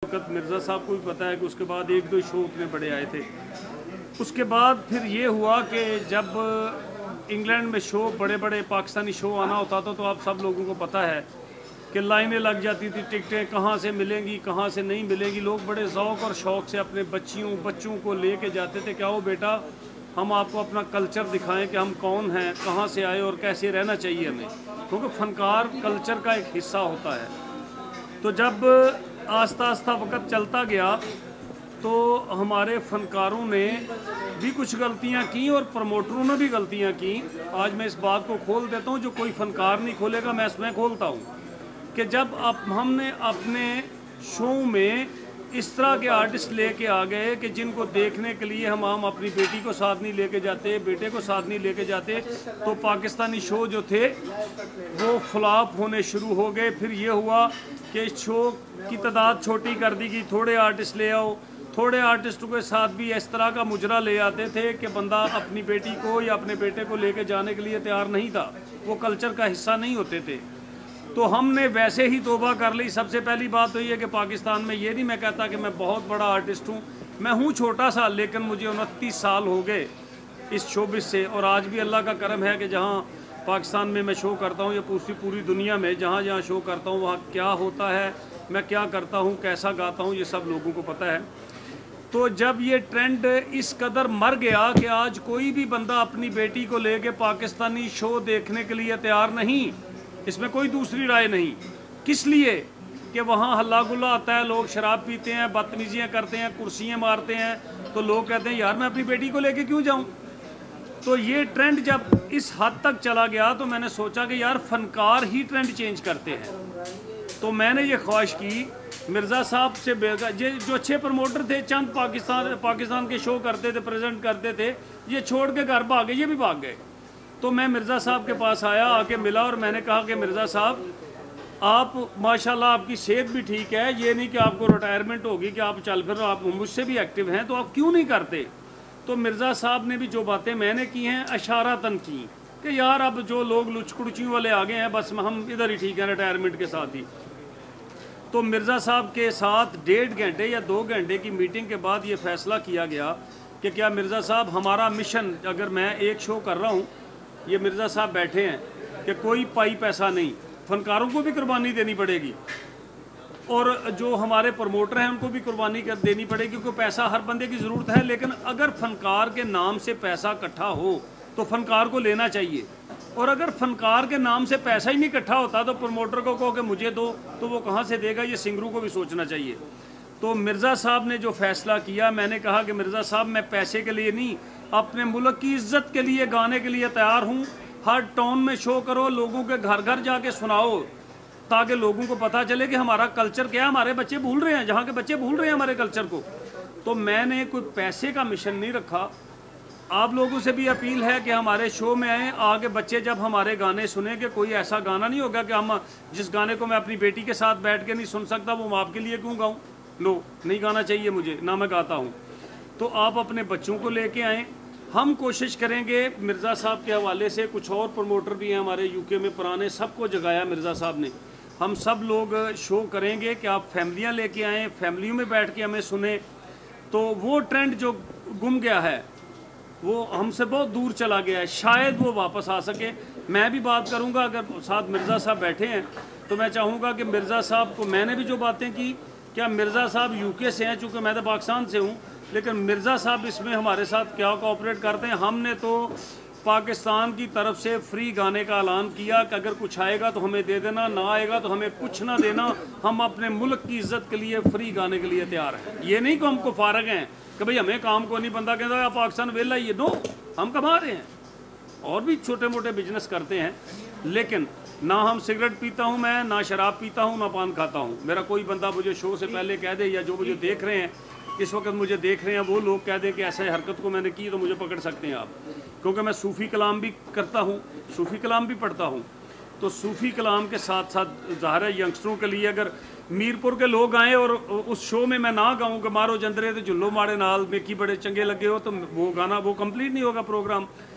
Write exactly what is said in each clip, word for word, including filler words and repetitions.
वक्त मिर्ज़ा साहब को भी पता है कि उसके बाद एक दो शो इतने बड़े आए थे। उसके बाद फिर ये हुआ कि जब इंग्लैंड में शो बड़े बड़े पाकिस्तानी शो आना होता था तो आप सब लोगों को पता है कि लाइनें लग जाती थी, टिकटें कहाँ से मिलेंगी कहाँ से नहीं मिलेंगी। लोग बड़े ज़ौक़ और शौक़ से अपने बच्चियों बच्चों को ले कर जाते थे, क्या वो बेटा हम आपको अपना कल्चर दिखाएं कि हम कौन हैं, कहाँ से आए और कैसे रहना चाहिए हमें, क्योंकि फ़नकार कल्चर का एक हिस्सा होता है। तो जब आस्ता आस्ता वक्त चलता गया तो हमारे फ़नकारों ने भी कुछ गलतियां की और प्रमोटरों ने भी गलतियां की। आज मैं इस बात को खोल देता हूं, जो कोई फ़नकार नहीं खोलेगा मैं इसमें खोलता हूं कि जब अब हमने अपने शो में इस तरह के आर्टिस्ट लेके आ गए कि जिनको देखने के लिए हम हम अपनी बेटी को साथ नहीं लेके जाते, बेटे को साथ नहीं लेके जाते, तो पाकिस्तानी शो जो थे वो फ्लॉप होने शुरू हो गए। फिर ये हुआ कि इस शो की तादाद छोटी कर दी गई, थोड़े आर्टिस्ट ले आओ। थोड़े आर्टिस्टों के साथ भी इस तरह का मुजरा ले आते थे कि बंदा अपनी बेटी को या अपने बेटे को लेके जाने के लिए तैयार नहीं था, वो कल्चर का हिस्सा नहीं होते थे। तो हमने वैसे ही तौबा कर ली। सबसे पहली बात तो ये कि पाकिस्तान में, ये नहीं मैं कहता कि मैं बहुत बड़ा आर्टिस्ट हूँ, मैं हूँ छोटा सा, लेकिन मुझे उनतीस साल हो गए इस शोबिस से। और आज भी अल्लाह का करम है कि जहाँ पाकिस्तान में मैं शो करता हूँ या पूरी पूरी दुनिया में जहाँ जहाँ शो करता हूँ वहाँ क्या होता है, मैं क्या करता हूँ, कैसा गाता हूँ, ये सब लोगों को पता है। तो जब ये ट्रेंड इस कदर मर गया कि आज कोई भी बंदा अपनी बेटी को लेके पाकिस्तानी शो देखने के लिए तैयार नहीं, इसमें कोई दूसरी राय नहीं। किस लिए कि वहाँ हल्ला गुल्ला आता है, लोग शराब पीते हैं, बदतमीजियाँ करते हैं, कुर्सियाँ मारते हैं, तो लोग कहते हैं यार मैं अपनी बेटी को लेके क्यों जाऊँ। तो ये ट्रेंड जब इस हद तक चला गया तो मैंने सोचा कि यार फ़नकार ही ट्रेंड चेंज करते हैं। तो मैंने ये ख्वाहिश की मिर्ज़ा साहब से, ये जो अच्छे प्रमोटर थे, चंद पाकिस्तान पाकिस्तान के शो करते थे, प्रेजेंट करते थे, ये छोड़ के घर भागे, ये भी भाग गए। तो मैं मिर्ज़ा साहब के पास आया, आके मिला और मैंने कहा कि मिर्ज़ा साहब आप माशाल्लाह आपकी सेहत भी ठीक है, ये नहीं कि आपको रिटायरमेंट होगी कि आप चल फिर, आप मुझसे भी एक्टिव हैं, तो आप क्यों नहीं करते। तो मिर्ज़ा साहब ने भी जो बातें मैंने की हैं इशारतन की कि यार अब जो लोग लुचकुड़चियों वाले आ गए हैं, बस हम इधर ही ठीक हैं रिटायरमेंट के साथ ही। तो मिर्ज़ा साहब के साथ डेढ़ घंटे या दो घंटे की मीटिंग के बाद ये फ़ैसला किया गया कि क्या मिर्ज़ा साहब हमारा मिशन, अगर मैं एक शो कर रहा हूँ, ये मिर्ज़ा साहब बैठे हैं कि कोई पाई पैसा नहीं, फ़नकारों को भी कुर्बानी देनी पड़ेगी और जो हमारे प्रमोटर हैं उनको भी कुर्बानी कर देनी पड़ेगी, क्योंकि पैसा हर बंदे की ज़रूरत है। लेकिन अगर फ़नकार के नाम से पैसा इकट्ठा हो तो फ़नकार को लेना चाहिए, और अगर फ़नकार के नाम से पैसा ही नहीं इकट्ठा होता तो प्रमोटर को कहो कि मुझे दो, तो वो कहाँ से देगा। ये सिंगरों को भी सोचना चाहिए। तो मिर्ज़ा साहब ने जो फ़ैसला किया, मैंने कहा कि मिर्ज़ा साहब मैं पैसे के लिए नहीं, अपने मुल्क की इज़्ज़त के लिए गाने के लिए तैयार हूँ। हर टाउन में शो करो, लोगों के घर घर जाके सुनाओ, ताकि लोगों को पता चले कि हमारा कल्चर क्या है। हमारे बच्चे भूल रहे हैं, जहाँ के बच्चे भूल रहे हैं हमारे कल्चर को। तो मैंने कोई पैसे का मिशन नहीं रखा। आप लोगों से भी अपील है कि हमारे शो में आए, आगे बच्चे जब हमारे गाने सुने, कि कोई ऐसा गाना नहीं होगा कि हम जिस गाने को मैं अपनी बेटी के साथ बैठ के नहीं सुन सकता वो मैं आपके लिए क्यों गाऊँ। नो, नहीं गाना चाहिए मुझे, ना मैं गाता हूँ। तो आप अपने बच्चों को लेके आएँ। हम कोशिश करेंगे मिर्ज़ा साहब के हवाले से, कुछ और प्रमोटर भी हैं हमारे यूके में पुराने, सबको जगाया मिर्ज़ा साहब ने। हम सब लोग शो करेंगे कि आप फैमिलियाँ लेके आएँ, फैमिलियों में बैठ के हमें सुने। तो वो ट्रेंड जो गुम गया है वो हमसे बहुत दूर चला गया है, शायद वो वापस आ सके। मैं भी बात करूंगा, अगर साथ मिर्ज़ा साहब बैठे हैं तो मैं चाहूँगा कि मिर्ज़ा साहब को, मैंने भी जो बातें की, क्या मिर्ज़ा साहब यूके से हैं, चूँकि मैं तो पाकिस्तान से हूँ, लेकिन मिर्ज़ा साहब इसमें हमारे साथ क्या कोऑपरेट करते हैं। हमने तो पाकिस्तान की तरफ से फ्री गाने का ऐलान किया कि अगर कुछ आएगा तो हमें दे देना, ना आएगा तो हमें कुछ ना देना, हम अपने मुल्क की इज़्ज़त के लिए फ्री गाने के लिए तैयार हैं। ये नहीं कि हमको फारग हैं कि भाई हमें काम को नहीं, बंदा कहता है पाकिस्तान वेला ही है। नो, हम कमा रहे हैं और भी छोटे मोटे बिजनेस करते हैं, लेकिन ना हम सिगरेट पीता हूँ मैं, ना शराब पीता हूँ, ना पान खाता हूँ। मेरा कोई बंदा मुझे शो से पहले कह दे, या जो मुझे देख रहे हैं इस वक्त मुझे देख रहे हैं, वो लोग कह दें कि ऐसे हरकत को मैंने की, तो मुझे पकड़ सकते हैं आप, क्योंकि मैं सूफ़ी कलाम भी करता हूँ, सूफ़ी कलाम भी पढ़ता हूँ। तो सूफ़ी कलाम के साथ साथ ज़ाहिर है यंगस्टरों के लिए, अगर मीरपुर के लोग आए और उस शो में मैं ना गाऊँ कि मारो जंदरे तो जुल्लो मारे नाल में की बड़े चंगे लगे हो, तो वो गाना वो कंप्लीट नहीं होगा प्रोग्राम।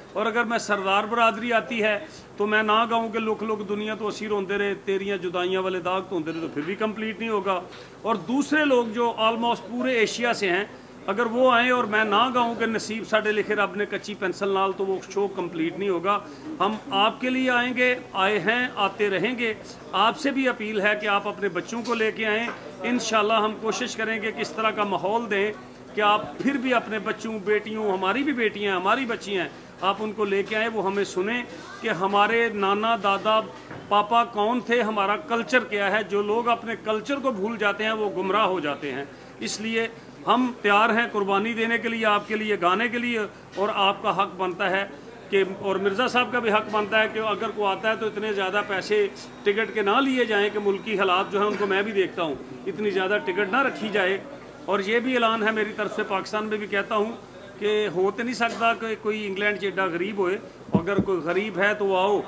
और अगर मैं सरदार बरादरी आती है तो मैं ना गाऊँ कि लुक लुक दुनिया तो असी रोंदे रहे, तेरियां जुदाइयाँ वाले दाग तो होंदे रहे, तो फिर भी कंप्लीट नहीं होगा। और दूसरे लोग जो ऑलमोस्ट पूरे एशिया से हैं, अगर वो आएँ और मैं ना गाऊँ कि नसीब साढ़े लिखे रब ने कच्ची पेंसिल नाल, तो वो शो कंप्लीट नहीं होगा। हम आपके लिए आएंगे, आए हैं, आते रहेंगे। आपसे भी अपील है कि आप अपने बच्चों को लेके आएँ। इंशाल्लाह हम कोशिश करेंगे कि इस तरह का माहौल दें कि आप फिर भी अपने बच्चों, बेटियों, हमारी भी बेटियाँ हैं, हमारी बच्ची हैं, आप उनको लेके आए, वो हमें सुने कि हमारे नाना दादा पापा कौन थे, हमारा कल्चर क्या है। जो लोग अपने कल्चर को भूल जाते हैं वो गुमराह हो जाते हैं। इसलिए हम तैयार हैं कुर्बानी देने के लिए, आपके लिए गाने के लिए, और आपका हक बनता है कि, और मिर्ज़ा साहब का भी हक बनता है कि अगर कोई आता है तो इतने ज़्यादा पैसे टिकट के ना लिए जाएँ कि मुल्की हालात जो हैं उनको मैं भी देखता हूँ, इतनी ज़्यादा टिकट ना रखी जाए। और ये भी ऐलान है मेरी तरफ से, पाकिस्तान में भी कहता हूँ कि हो तो नहीं सकता कि कोई इंग्लैंड से एडा गरीब होए, अगर कोई गरीब है तो वो आओ,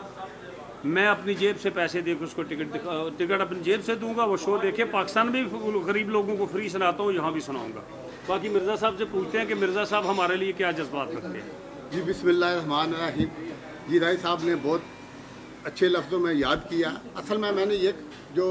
मैं अपनी जेब से पैसे दे के उसको टिकट टिकट अपनी जेब से दूंगा, वो शो देखे। पाकिस्तान में भी गरीब लोगों को फ्री सुनाता हूँ, यहाँ भी सुनाऊंगा। बाकी मिर्ज़ा साहब से पूछते हैं कि मिर्ज़ा साहब हमारे लिए क्या जज्बात रखते हैं। जी बिस्मिल्लाहिर्रहमानिर्रहीम। जी राय साहब ने बहुत अच्छे लफ्ज़ों में याद किया। असल में मैंने ये जो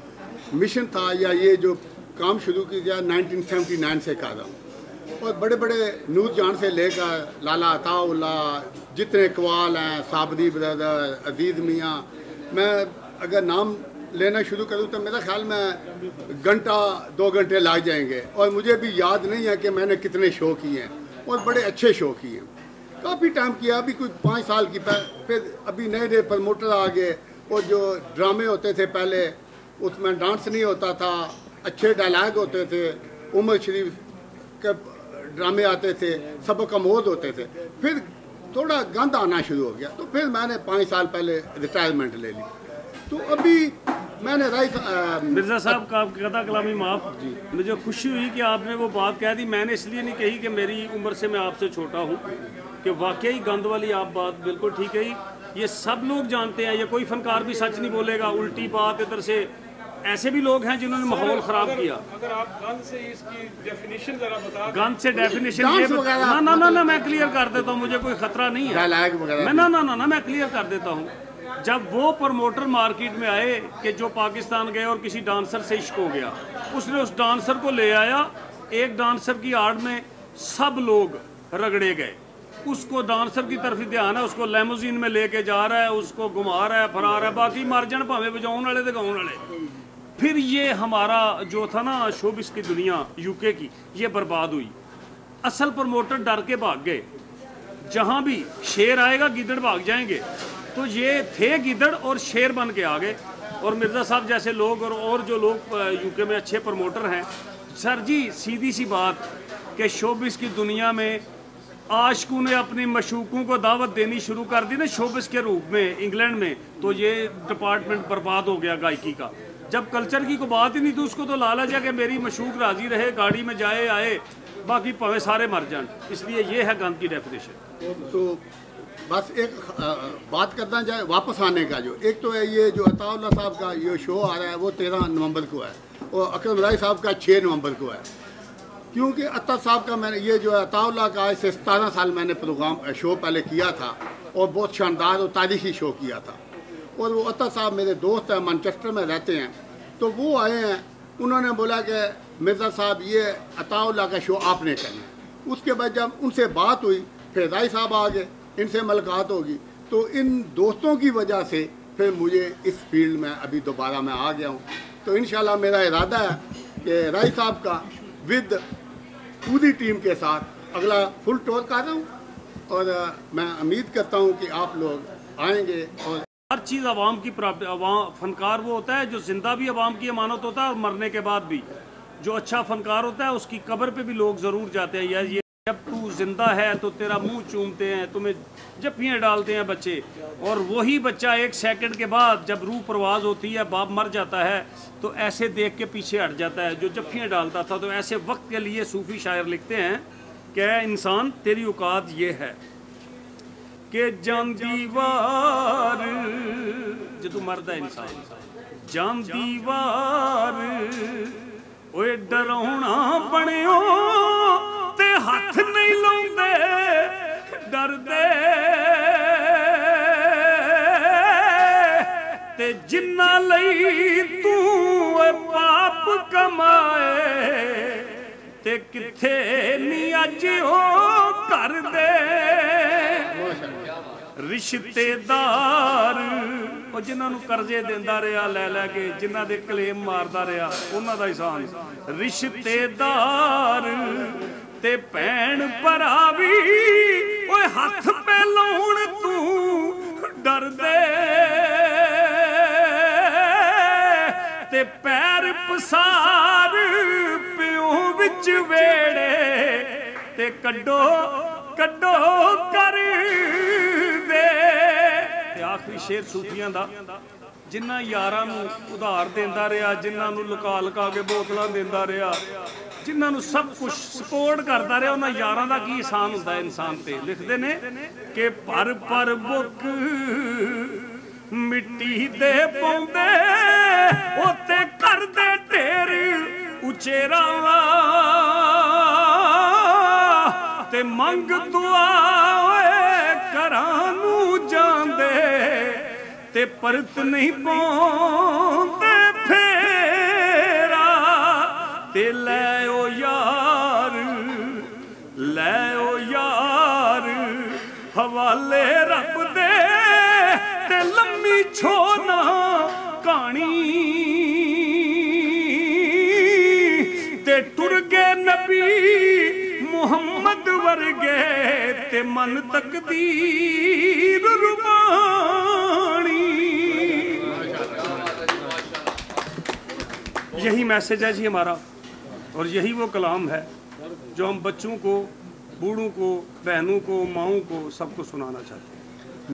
मिशन था या ये जो काम शुरू किया नाइनटीन सेवेंटी नाइन से कर रहा हूँ, और बड़े बड़े नूर जान से लेकर लाला अताउल्ला, जितने कवाल हैं, साबरी ब्रदर, अजीज़ मियाँ, मैं अगर नाम लेना शुरू करूँ तो मेरा ख्याल में घंटा दो घंटे लग जाएंगे, और मुझे भी याद नहीं है कि मैंने कितने शो किए हैं, और बड़े अच्छे शो किए हैं। काफ़ी टाइम किया, अभी कुछ पाँच साल की, फिर अभी नए नए प्रमोटर आ गए, और जो ड्रामे होते थे पहले उसमें डांस नहीं होता था, अच्छे डायलॉग होते थे, उमर शरीफ के ड्रामे आते थे, सबक अमोद होते थे। फिर थोड़ा गंद आना शुरू हो गया, तो फिर मैंने पाँच साल पहले रिटायरमेंट ले ली। तो अभी मैंने राइट मिर्ज़ा साहब का कदा कलामी माफ़, मुझे खुशी हुई कि आपने वो बात कह दी। मैंने इसलिए नहीं कही कि मेरी उम्र से मैं आपसे छोटा हूँ, कि वाकई गंद वाली आप बात बिल्कुल ठीक है। ये सब लोग जानते हैं, ये कोई फनकार भी सच नहीं बोलेगा। उल्टी बात इधर से, ऐसे भी लोग हैं जिन्होंने माहौल ख़राब किया। अगर आप गंद से इसकी डेफिनेशन जरा बता, गंद से डेफिनेशन ये ना ना ना ना मैं क्लियर कर देता हूँ, मुझे कोई खतरा नहीं है। मैं ना ना ना ना मैं क्लियर कर देता हूँ। जब वो प्रमोटर मार्केट में आए कि जो पाकिस्तान गए और किसी डांसर से इश्क हो गया, उसने उस डांसर को ले आया, एक डांसर की आड़ में सब लोग रगड़े गए। उसको डांसर की तरफ ही ध्यान है, उसको लेमोजीन में लेके जा रहा है, उसको घुमा रहा है, फरा रहा है, बाकी मर जान भावे बजाने वाले तो गाने वाले। फिर ये हमारा जो था ना शोबिस की दुनिया यूके की, ये बर्बाद हुई। असल प्रमोटर डर के भाग गए, जहाँ भी शेर आएगा गिद्दड़ भाग जाएंगे। तो ये थे गिद्दड़ और शेर बन के आ गए। और मिर्ज़ा साहब जैसे लोग और और जो लोग यूके में अच्छे प्रमोटर हैं, सर जी सीधी सी बात कि शोबिस की दुनिया में आशिकों ने अपनी मशूकों को दावत देनी शुरू कर दी ना शोबिस के रूप में इंग्लैंड में, तो ये डिपार्टमेंट बर्बाद हो गया गायकी का। जब कल्चर की कोई बात ही नहीं, तो उसको तो लालच है कि मेरी मशूक राजी रहे, गाड़ी में जाए आए, बाकी पवे सारे मर जान। इसलिए ये है गंद की डेफिनेशन। तो बस एक आ, बात करना चाहे वापस आने का, जो एक तो है ये जो अताउल्ला साहब का ये शो आ रहा है वो तेरह नवंबर को है, और अकरम राय साहब का छः नवंबर को है। क्योंकि अता साहब का मैंने ये जो है अताउल्ला का आज से सतारह साल मैंने प्रोग्राम शो पहले किया था, और बहुत शानदार और तारीखी शो किया था। और वो अता साहब मेरे दोस्त हैं, मैनचेस्टर में रहते हैं, तो वो आए हैं, उन्होंने बोला कि मिर्ज़ा साहब ये अताउल्ला का शो आपने करना। उसके बाद जब उनसे बात हुई, फिर राय साहब आ गए, इनसे मुलाकात होगी, तो इन दोस्तों की वजह से फिर मुझे इस फील्ड में अभी दोबारा मैं आ गया हूँ। तो इंशाल्लाह मेरा इरादा है कि राय साहब का विद पूरी टीम के साथ अगला फुल टूर कर रहा हूँ, और मैं उम्मीद करता हूँ कि आप लोग आएंगे। और हर चीज़ आवाम की प्राप्त, आवाम फनकार वो होता है जो जिंदा भी आवाम की अमानत होता है और मरने के बाद भी। जो अच्छा फनकार होता है उसकी कब्र पे भी लोग ज़रूर जाते हैं। यार ये जब तू जिंदा है तो तेरा मुंह चूमते हैं, तुम्हें जफ्फियाँ डालते हैं बच्चे, और वही बच्चा एक सेकंड के बाद जब रूह परवाज होती है, बाप मर जाता है, तो ऐसे देख के पीछे हट जाता है जो जफ्फियाँ डालता था। तो ऐसे वक्त के लिए सूफी शायर लिखते हैं कि इंसान तेरी औकात ये है कि जान दीवार, जो तू मरदा है इंसान, जान दीवार ओए डराउना बनियो ते हाथ नहीं लाउंदे डरदे ते जिन्ना लई तू पाप कमाए ते किथे नी अज ओ कर दे रिश्तेदार ਉਹ ਜਿਨ੍ਹਾਂ ਨੂੰ ਕਰਜ਼ੇ ਦਿੰਦਾ ਰਿਹਾ ਲੈ ਲੈ ਕੇ ਜਿਨ੍ਹਾਂ ਦੇ ਕਲੇਮ ਮਾਰਦਾ ਰਿਹਾ ਉਹਨਾਂ ਦਾ ਇਹਸਾਨ ਰਿਸ਼ਤੇਦਾਰ ਤੇ ਭੈਣ ਭਰਾ ਵੀ ਓਏ ਹੱਥ ਪੈ ਲਾਉਣ ਤੂੰ ਡਰਦੇ ਤੇ ਪੈਰ ਪਸਾਰ ਪਿਓ ਵਿੱਚ ਵੇੜੇ ਤੇ ਕੱਢੋ ਕੱਢੋ ਕਰ आखिरी शेर सूफियां दा जिन्ना यारां नूं उधार देंदा रहा जिन्हां नूं लुका लुका के बोतलां देंदा रहा जिन्हां नूं सब कुछ सपोर्ट करता रहा उन्हां यारां दा की एहसान हुंदा है इंसान ते लिखदे ने कि पर पर बुक मिट्टी दे पौंदे उत्ते करदे ढेर उचेरा ते मंग दुआ घरां नूं जांदे ते परत नहीं पाउंदे फेरा ते लै ओ यार लै ओ यार हवाले रब दे ते लम्मी छोना कहानी ते टुर गए नबी मुहम्मद वर्गे ते मन तकदीर रुबानी। यही मैसेज है जी हमारा और यही वो कलाम है जो हम बच्चों को, बूढ़ों को, बहनों को, माओं को सबको सुनाना चाहते हैं।